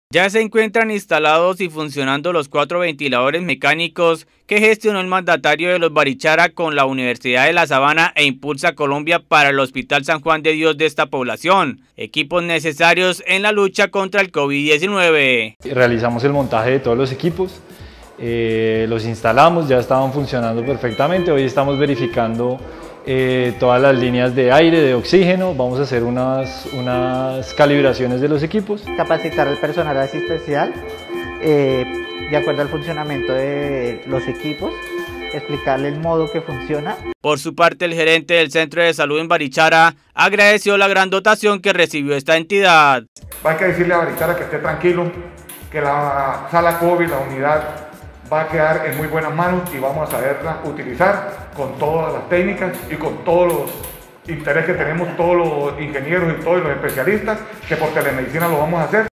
Ya se encuentran instalados y funcionando los 4 ventiladores mecánicos que gestionó el mandatario de los Barichara con la Universidad de La Sabana e Impulsa Colombia para el Hospital San Juan de Dios de esta población, equipos necesarios en la lucha contra el COVID-19. Realizamos el montaje de todos los equipos, los instalamos, ya estaban funcionando perfectamente. Hoy estamos verificando todas las líneas de aire, de oxígeno. Vamos a hacer unas calibraciones de los equipos. Capacitar al personal asistencial de acuerdo al funcionamiento de los equipos, explicarle el modo que funciona. Por su parte, el gerente del Centro de Salud en Barichara agradeció la gran dotación que recibió esta entidad. Hay que decirle a Barichara que esté tranquilo, que la sala COVID, la unidad, va a quedar en muy buenas manos y vamos a saberla utilizar con todas las técnicas y con todos los intereses que tenemos todos los ingenieros y todos los especialistas, que por telemedicina lo vamos a hacer.